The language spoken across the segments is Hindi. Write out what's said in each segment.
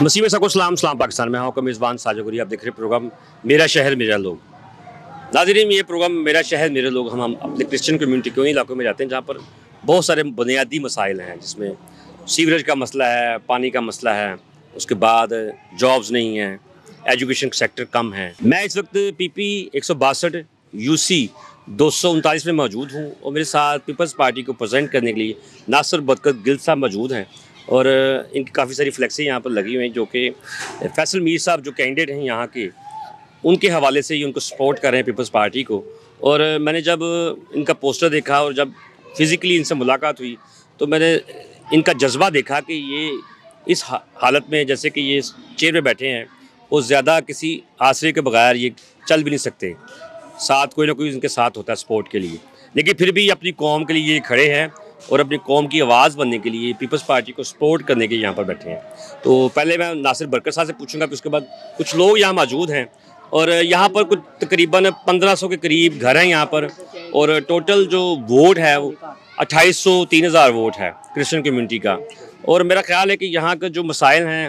मसीह में सबको सलाम पाकिस्तान में आपका मेज़बान साजगुरी। आप देख रहे प्रोग्राम मेरा शहर मेरा लोग। नाज़रीन, ये प्रोग्राम मेरा शहर मेरे लोग हम अपने क्रिश्चियन कम्युनिटी के उन इलाकों में जाते हैं जहाँ पर बहुत सारे बुनियादी मसाइल हैं, जिसमें सीवरेज का मसला है, पानी का मसला है, उसके बाद जॉब्स नहीं हैं, एजुकेशन सेक्टर कम है। मैं इस वक्त PP 162 UC 239 में मौजूद हूँ और मेरे साथ पीपल्स पार्टी को प्रेजेंट करने के लिए नासिर बरकत गिल साहब मौजूद हैं और इनकी काफ़ी सारी फ्लैक्सें यहाँ पर लगी हुई हैं जो कि फैसल मीर साहब जो कैंडिडेट हैं यहाँ के, उनके हवाले से ही उनको सपोर्ट कर रहे हैं पीपल्स पार्टी को। और मैंने जब इनका पोस्टर देखा और जब फिज़िकली इनसे मुलाकात हुई तो मैंने इनका जज्बा देखा कि ये इस हालत में जैसे कि ये चेयर पे बैठे हैं वो ज़्यादा किसी आश्रय के बगैर ये चल भी नहीं सकते, साथ कोई ना कोई इनके साथ होता है सपोर्ट के लिए, लेकिन फिर भी अपनी कौम के लिए ये खड़े हैं और अपनी कौम की आवाज़ बनने के लिए पीपल्स पार्टी को सपोर्ट करने के लिए यहाँ पर बैठे हैं। तो पहले मैं नासिर बरकत साहब से पूछूंगा, फिर उसके बाद कुछ लोग यहाँ मौजूद हैं और यहाँ पर कुछ तकरीबन 1500 के करीब घर हैं यहाँ पर और टोटल जो वोट है वो 2800 3000 वोट है क्रिश्चियन कम्युनिटी का। और मेरा ख्याल है कि यहाँ के जो मसाइल हैं,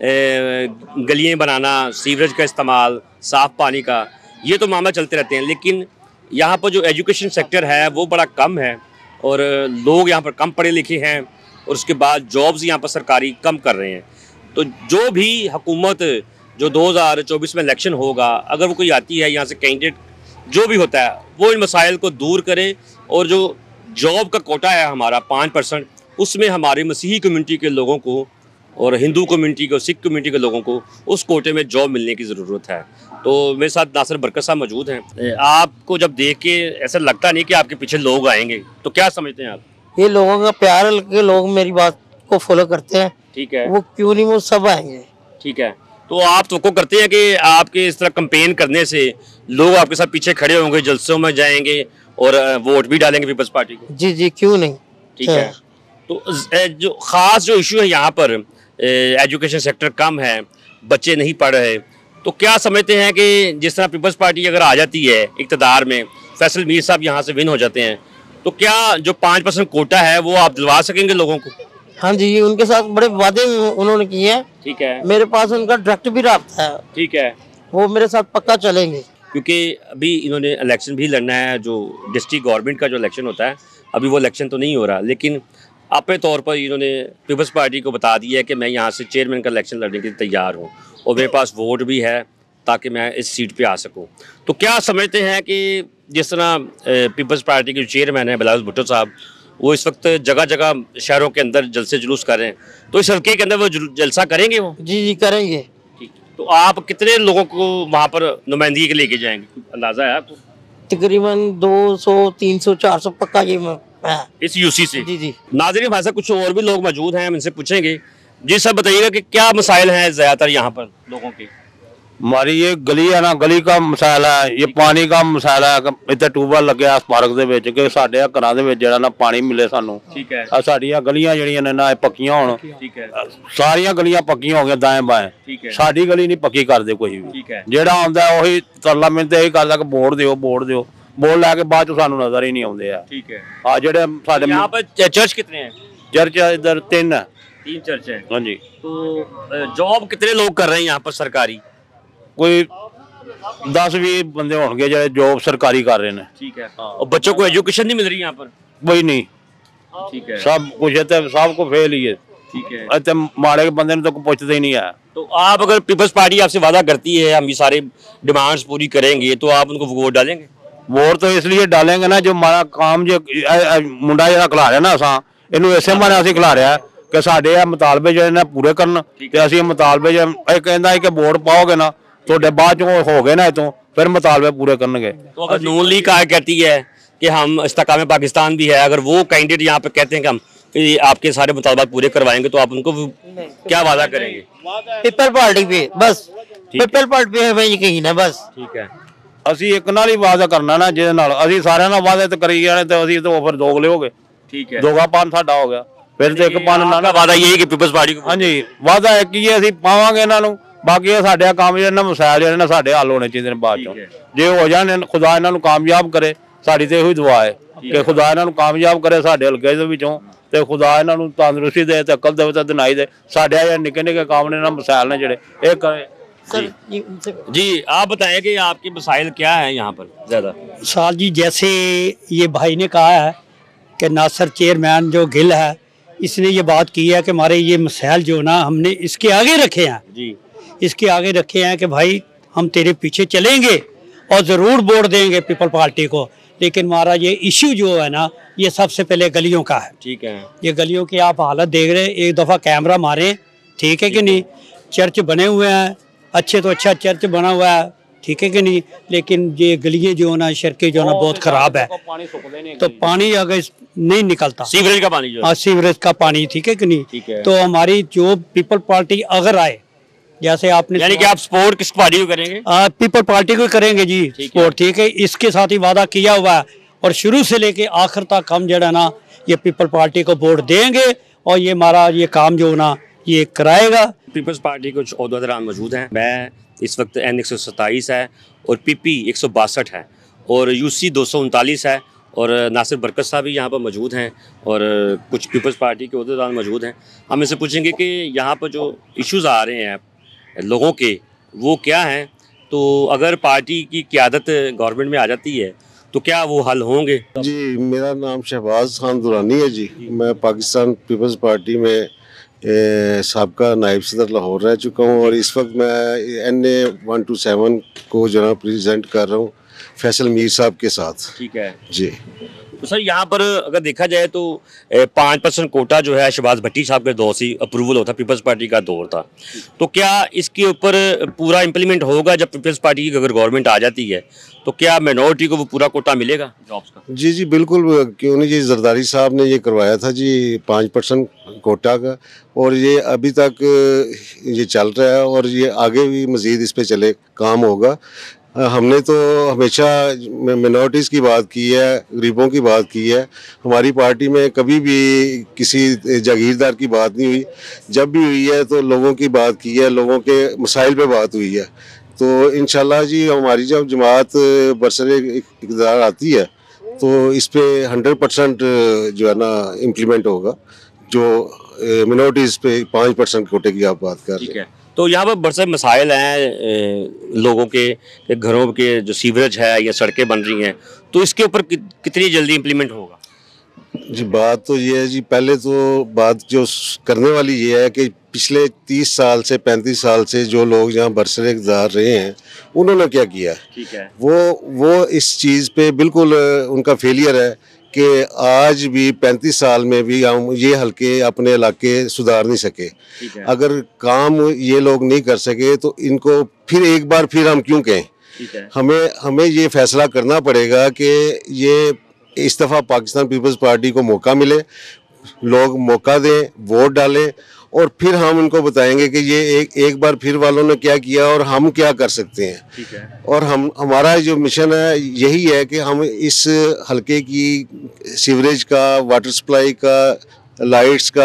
गलियाँ बनाना, सीवरेज का इस्तेमाल, साफ़ पानी का, ये तो मामला चलते रहते हैं, लेकिन यहाँ पर जो एजुकेशन सेक्टर है वो बड़ा कम है और लोग यहाँ पर कम पढ़े लिखे हैं और उसके बाद जॉब्स यहाँ पर सरकारी कम कर रहे हैं। तो जो भी हुकूमत जो 2024 में इलेक्शन होगा, अगर वो कोई आती है यहाँ से कैंडिडेट जो भी होता है वो इन मसाइल को दूर करे और जो जॉब का कोटा है हमारा 5%, उसमें हमारी मसीही कम्युनिटी के लोगों को और हिंदू कम्युनिटी को, सिख कम्युनिटी के लोगों को उस कोटे में जॉब मिलने की ज़रूरत है। तो मेरे साथ नासिर बरकत साहब मौजूद हैं। आपको जब देख के ऐसा लगता नहीं कि आपके पीछे लोग आएंगे, तो क्या समझते हैं आप? ये लोगों का प्यार के लोग मेरी बात को फॉलो करते हैं। ठीक है, वो क्यों नहीं, वो सब आएंगे। ठीक है, तो आप तो करते हैं कि आपके इस तरह कैंपेन करने से लोग आपके साथ पीछे खड़े होंगे, जलसों में जाएंगे और वोट भी डालेंगे पीपल्स पार्टी को? जी जी, क्यों नहीं। ठीक है, तो जो ख़ास जो इशू है यहाँ पर एजुकेशन सेक्टर कम है, बच्चे नहीं पढ़ रहे, तो क्या समझते हैं कि जिस तरह पीपल्स पार्टी अगर आ जाती है इक़्तिदार में, फैसल मीर साहब यहाँ से विन हो जाते हैं, तो क्या जो 5% कोटा है वो आप दिलवा सकेंगे लोगों को? हाँ जी, उनके साथ बड़े वादे उन्होंने किए हैं। ठीक है, मेरे पास उनका डायरेक्ट भी राब्ता है। ठीक है, वो मेरे साथ पक्का चलेंगे क्योंकि अभी इन्होंने इलेक्शन भी लड़ना है, जो डिस्ट्रिक्ट गवर्नमेंट का जो इलेक्शन होता है, अभी वो इलेक्शन तो नहीं हो रहा, लेकिन अपने तौर पर इन्होंने पीपल्स पार्टी को बता दिया है कि मैं यहाँ से चेयरमैन का इलेक्शन लड़ने के लिए तैयार हूँ और मेरे पास वोट भी है ताकि मैं इस सीट पे आ सकूँ। तो क्या समझते हैं कि जिस तरह पीपल्स पार्टी के चेयरमैन हैं बिलावल भुट्टो साहब, वो इस वक्त जगह जगह शहरों के अंदर जलसे जुलूस कर रहे हैं, तो इस हल्के के अंदर वो जलसा करेंगे वो? जी जी, करेंगे। ठीक, तो आप कितने लोगों को वहाँ पर नुमाइंदगी के लेके जाएंगे, अंदाज़ा है आपको? तकरीबन 200 300 400 पक्का ये इस UC से? जी जी। नाज़रीन, हमारे साथ कुछ और भी लोग मौजूद हैं, हम इनसे पूछेंगे। जी सर, बताइएगा कि क्या मसाइल हैं ज़्यादातर यहाँ पर लोगों के? हमारी ये गली है ना, गली का मसाला है, ये पानी का मसाला है। इतने ट्यूबवेल लगे आ पार्क दे विच कि साडे घरां दे विच जेड़ा ना पानी मिले सानू। ठीक है, साडियां गलियां जड़ियां ने ना पक्कियां होण। ठीक है, सारियां गलियां पक्कियां हो गई दाएं बाएं। ठीक है, साडी गली नहीं पक्की करदे कोई भी। ठीक है, जेड़ा आंदा ओही तरला मिलते यही करदा कि वोट दिओ वोट दिओ, वोट लैके बाद च सानू नजर ही नहीं आउंदे आ। ठीक है, आ जेड़े साडे यहाँ पर चर्च कितने हैं? चर्च इधर 3 है। 3 चर्च हैं। हाँ जी। तो जॉब कितने लोग कर रहे हैं यहाँ पर सरकारी? कोई 10-20 बंदे होंगे जो जॉब सरकारी कर रहे हैं। ठीक है, और बच्चों को एजुकेशन नहीं मिल रही यहाँ पर? कोई नहीं। ठीक है, सब कुछ है, सब को फेल ही है। ठीक है, इतने माड़े बंदे ने तो पूछते ही नहीं है। तो आप अगर पीपल्स पार्टी आपसे वादा करती है हम ये सारे डिमांड्स पूरी करेंगे, तो आप उनको वोट डालेंगे? वोट तो इसलिए डालेंगे ना, जो हमारा काम जो मुंडा जो खिला रहा ना, असा इनू इसे माने असीं खिला रहा कि साडे आ मुतालबे जो ने पूरे करन, ते असीं मुतालबे जो कहंदा है कि वोट पाओगे ना तो बाद चो हो गए ना इतों फिर मुतालबे पूरे करनगे। तो अगर नून लीग कहती है कि हम इस्तेकाम पाकिस्तान भी है, अगर वो कैंडिडेट यहाँ पे कहते हैं कि हम आपके सारे मुतालबात पूरे करवाएंगे, तो आप उनको क्या वादा करेंगे? पीपल पार्टी पे बस, पीपल पार्टी पे हमें यकीन है बस। ठीक है, ਅਸੀਂ ਇੱਕ ਨਾਲ ਹੀ ਵਾਅਦਾ ਕਰਨਾ ਨਾ, ਜਿਹਦੇ ਨਾਲ ਅਸੀਂ ਸਾਰਿਆਂ ਨਾਲ ਵਾਅਦੇ ਤੇ ਕਰੀ ਜਾਣੇ ਤੇ ਅਸੀਂ ਤਾਂ ਫਿਰ ਦੋਗਲੇ ਹੋ ਗਏ। ਠੀਕ ਹੈ, ਦੋਗਾਪਨ ਸਾਡਾ ਹੋ ਗਿਆ, ਫਿਰ ਤੇ ਇੱਕ ਪਨ ਨਾ ਵਾਅਦਾ ਇਹ ਹੈ ਕਿ ਪੀਪਲਸ ਪਾਰਟੀ ਕੋ। ਹਾਂਜੀ, ਵਾਅਦਾ ਇੱਕ ਹੀ ਹੈ, ਅਸੀਂ ਪਾਵਾਂਗੇ ਇਹਨਾਂ ਨੂੰ, ਬਾਕੀ ਇਹ ਸਾਡੇ ਕੰਮ ਜਿਹੜੇ ਨਾ ਮਸਾਇਲ ਜਿਹੜੇ ਨਾ ਸਾਡੇ ਹੱਲ ਹੋਣੇ ਚਾਹੀਦੇ ਨੇ ਬਾਅਦ ਚੋਂ। ਜੇ ਹੋ ਜਾਣ, ਖੁਦਾ ਇਹਨਾਂ ਨੂੰ ਕਾਮਯਾਬ ਕਰੇ ਸਾਡੀ ਤੇ ਇਹੋ ਹੀ ਦੁਆ ਹੈ ਕਿ ਖੁਦਾ ਇਹਨਾਂ ਨੂੰ ਕਾਮਯਾਬ ਕਰੇ ਸਾਡੇ ਹਲਕੇ ਦੇ ਵਿੱਚੋਂ ਤੇ ਖੁਦਾ ਇਹਨਾਂ ਨੂੰ ਤੰਦਰੁਸਤੀ ਦੇ ਤੇ ਅਕਲ ਦੇਵੇ ਤੇ ਦਿਨਾਈ ਦੇ ਸਾਡੇ ਆ ਨਿੱਕੇ ਨਿੱਕੇ ਕੰਮ ਨੇ ਨਾ ਮਸਾਇਲ ਨੇ ਜਿਹੜੇ ਇਹ ਕਰੇ सर जी आप बताएं कि आपके मसाइल क्या है यहाँ पर ज़्यादा। साल जी जैसे ये भाई ने कहा है कि नासर चेयरमैन जो गिल है इसने ये बात की है कि हमारे ये मसाइल जो ना हमने इसके आगे रखे हैं जी, इसके आगे रखे हैं कि भाई हम तेरे पीछे चलेंगे और ज़रूर वोट देंगे पीपल पार्टी को, लेकिन हमारा ये इशू जो है ना ये सबसे पहले गलियों का है। ठीक है, ये गलियों की आप हालत देख रहे हैं, एक दफ़ा कैमरा मारें, ठीक है कि नहीं। चर्च बने हुए हैं, अच्छे तो अच्छा चर्च बना हुआ है, ठीक है कि नहीं, लेकिन ये गलियाँ जो है ना सड़कें जो है ना बहुत ख़राब है, तो पानी अगर नहीं निकलता, सीवरेज का पानी जो है। हाँ सीवरेज का पानी, ठीक है कि ठीक नहीं। है। तो हमारी जो पीपल पार्टी अगर आए, जैसे आपने यानी कि आप सपोर्ट किस पार्टी को करेंगे? पीपल पार्टी को करेंगे जी ठीक है। सपोर्ट, ठीक है। इसके साथ ही वादा किया हुआ है और शुरू से लेके आखिर तक हम जो है ना ये पीपल पार्टी को वोट देंगे और ये हमारा ये काम जो ना ये कराएगा। पीपल्स पार्टी के कुछ ओहदेदारान मौजूद हैं। मैं इस वक्त N127 है और PP 162 है और UC 239 है और नासिर बरकत साहब भी यहाँ पर मौजूद हैं और कुछ पीपल्स पार्टी के ओहदेदार मौजूद हैं। हम इनसे पूछेंगे कि यहाँ पर जो इश्यूज़ आ रहे हैं लोगों के वो क्या हैं, तो अगर पार्टी की क़यादत गवर्नमेंट में आ जाती है तो क्या वो हल होंगे? जी, मेरा नाम शहबाज खान दुरानी है जी। मैं पाकिस्तान पीपल्स पार्टी में साबका नायब सदर लाहौर रह चुका हूँ और इस वक्त मैं NA 127 को जो है प्रेजेंट कर रहा हूँ फैसल मीर साहब के साथ। ठीक है जी। तो सर यहाँ पर अगर देखा जाए तो 5% कोटा जो है शहबाज भट्टी साहब के दौर से अप्रूवल होता, पीपल्स पार्टी का दौर था, तो क्या इसके ऊपर पूरा इम्प्लीमेंट होगा जब पीपल्स पार्टी की अगर गवर्नमेंट आ जाती है तो क्या माइनॉरिटी को वो पूरा कोटा मिलेगा जॉब्स का? जी जी बिल्कुल, क्यों नहीं जी। जरदारी साहब ने ये करवाया था जी 5% कोटा का और ये अभी तक ये चल रहा है और ये आगे भी मज़ीद इस पे चले काम होगा। हमने तो हमेशा मिनॉरिटीज़ की बात की है, गरीबों की बात की है। हमारी पार्टी में कभी भी किसी जागीरदार की बात नहीं हुई। जब भी हुई है तो लोगों की बात की है, लोगों के मसाइल पे बात हुई है। तो इंशाल्लाह जी हमारी जब जमात बरसरे इक़्तिदार आती है तो इस पे 100% जो है ना इम्प्लीमेंट होगा। जो मिनॉरिटीज़ पे 5% कोटे की आप बात कर रहे हैं। तो यहाँ पर बहुत सारे मसाइल हैं लोगों के घरों के, जो सीवरेज है या सड़कें बन रही हैं, तो इसके ऊपर कितनी जल्दी इम्प्लीमेंट होगा? जी बात तो ये है जी, पहले तो बात जो करने वाली ये है कि पिछले 30 साल से 35 साल से जो लोग यहाँ बरसरे इक़्तिदार रहे हैं उन्होंने क्या किया। ठीक है। वो इस चीज़ पे बिल्कुल उनका फेलियर है कि आज भी 35 साल में भी हम ये हल्के अपने इलाके सुधार नहीं सके। अगर काम ये लोग नहीं कर सके तो इनको फिर एक बार फिर हम क्यों कहें। ठीक है। हमें ये फैसला करना पड़ेगा कि ये इस दफ़ा पाकिस्तान पीपल्स पार्टी को मौका मिले, लोग मौका दें, वोट डालें और फिर हम उनको बताएंगे कि ये एक बार फिर वालों ने क्या किया और हम क्या कर सकते हैं। ठीक है। और हमारा जो मिशन है यही है कि हम इस हल्के की सीवरेज का, वाटर सप्लाई का, लाइट्स का,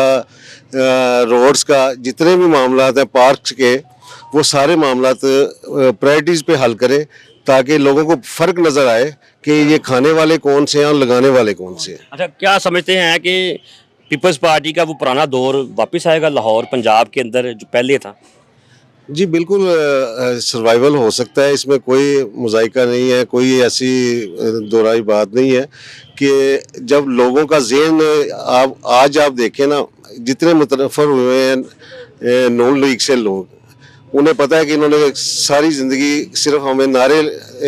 रोड्स का, जितने भी मामला हैं पार्क्स के, वो सारे मामला प्रायोरिटीज़ पे हल करें ताकि लोगों को फ़र्क नज़र आए कि ये खाने वाले कौन से हैं और लगाने वाले कौन से हैं। अच्छा, क्या समझते हैं कि पीपल्स पार्टी का वो पुराना दौर वापस आएगा लाहौर पंजाब के अंदर जो पहले था? जी बिल्कुल, सर्वाइवल हो सकता है, इसमें कोई मुज़ायका नहीं है, कोई ऐसी दोहराई बात नहीं है कि जब लोगों का ज़हन आज आप देखें ना, जितने मुतनफ़र हुए हैं नून लीग से लोग, उन्हें पता है कि इन्होंने सारी ज़िंदगी सिर्फ हमें नारे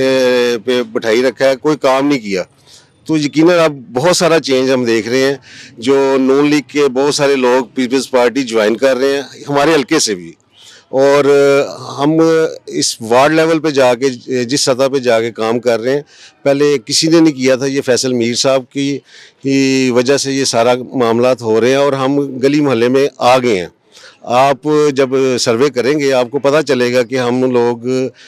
पे बिठाई रखा है, कोई काम नहीं किया। तो यकीनन अब बहुत सारा चेंज हम देख रहे हैं। जो नून लीग के बहुत सारे लोग पीपल्स पार्टी ज्वाइन कर रहे हैं हमारे हल्के से भी, और हम इस वार्ड लेवल पे जाके, जिस सतह पे जाके काम कर रहे हैं, पहले किसी ने नहीं किया था। ये फैसल मीर साहब की वजह से ये सारा मामलात हो रहे हैं और हम गली मोहल्ले में आ गए हैं। आप जब सर्वे करेंगे आपको पता चलेगा कि हम लोग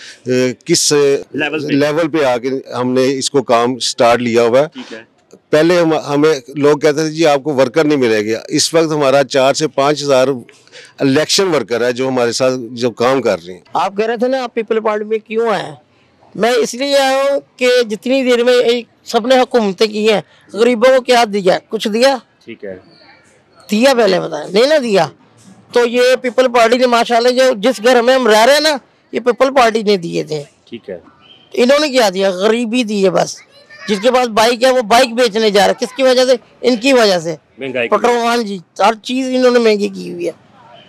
किस लेवल पे आके हमने इसको काम स्टार्ट लिया हुआ है। पहले हमें लोग कहते थे जी आपको वर्कर नहीं मिलेगा। इस वक्त हमारा 4 से 5 हज़ार इलेक्शन वर्कर है जो हमारे साथ जो काम कर रहे हैं। आप कह रहे थे ना आप पीपल पार्टी में क्यों आए, मैं इसलिए आया हूँ कि जितनी देर में सबने हुकूमतें की हैं, गरीबों को क्या दिया? कुछ दिया? ठीक है। दिया पहले बताएं, नहीं ना दिया। तो ये पीपल पार्टी ने माशाल्लाह जो जिस घर में हम रह रहे हैं ना, ये पीपल पार्टी ने दिए थे। ठीक है। इन्होंने क्या दिया? गरीबी दी है बस। जिसके पास बाइक है वो बाइक बेचने जा रहा है, किसकी वजह से? इनकी वजह से। महंगाई पेट्रोल, हाँ जी, हर चीज इन्होंने महंगी की हुई है।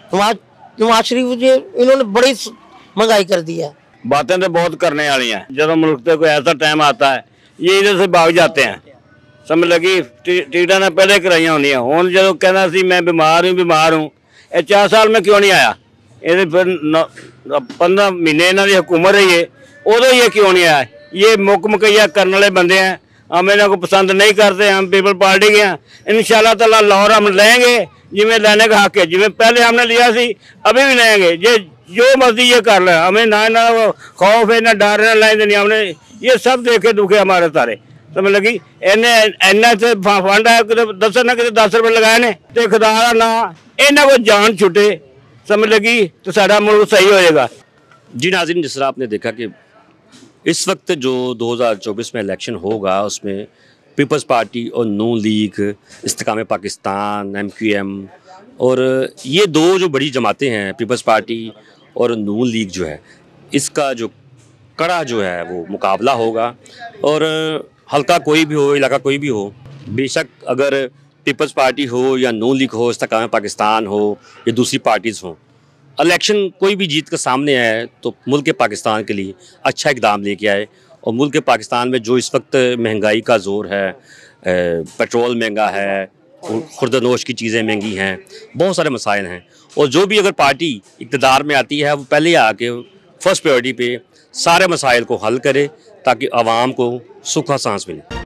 नवाज शरीफ जी इन्होंने बड़ी महंगाई कर दी है। बातें तो बहुत करने वाली हैं, जब मुल्क पे कोई ऐसा टाइम आता है ये इधर से भाग जाते हैं। समझ लगी, टिकटा ने पहले कराई होनी है। हुण जो कहना सी मैं बीमार हूँ, ये 4 साल में क्यों नहीं आया? ये फिर 15 महीने इन्हों की हुकूमत रही है, उदो ये क्यों नहीं आया? ये मुक मुकैया करने वाले बंदे हैं, हम इन्हों को पसंद नहीं करते। हम पीपल पार्टी के हैं, इंशाल्लाह ताला लाहौर हम लेंगे जिमें लेने का हक है, जिमें पहले हमने लिया सी अभी भी लेंगे। ये जो मर्जी ये कर ले, हमें ना वो खौफ है ना डर है लाइन देनी। हमने ये सब देखे दुखे हमारे सारे। समझ लगी, इन्हें से फंड है दस ना कि 10 रुपए लगाए ने तो खुदा का ना इन्हें को जान छुटे, समझ लगी, तो सारा मुल्क सही होएगा। जी नाज़रीन, जिस तरह आपने देखा कि इस वक्त जो 2024 में इलेक्शन होगा उसमें पीपल्स पार्टी और नून लीग, इस्तेकाम पाकिस्तान, MQM और ये दो जो बड़ी जमातें हैं, पीपल्स पार्टी और नून लीग जो है, इसका जो कड़ा जो है वो मुकाबला होगा। और हल्का कोई भी हो, इलाका कोई भी हो, बेशक अगर पीपल्स पार्टी हो या नून लीग हो, इस्तेकाम पाकिस्तान हो या दूसरी पार्टीज़ हों, इलेक्शन कोई भी जीत कर सामने आए तो मुल्क पाकिस्तान के लिए अच्छा इकदाम लेके आए। और मुल्क पाकिस्तान में जो इस वक्त महंगाई का ज़ोर है, पेट्रोल महंगा है, खुर्दनोश की चीज़ें महंगी हैं, बहुत सारे मसाइल हैं, और जो भी अगर पार्टी इक़्तिदार में आती है वो पहले आके फर्स्ट प्रायोरिटी पे सारे मसाइल को हल करे ताकि आवाम को सुख और सांस मिले।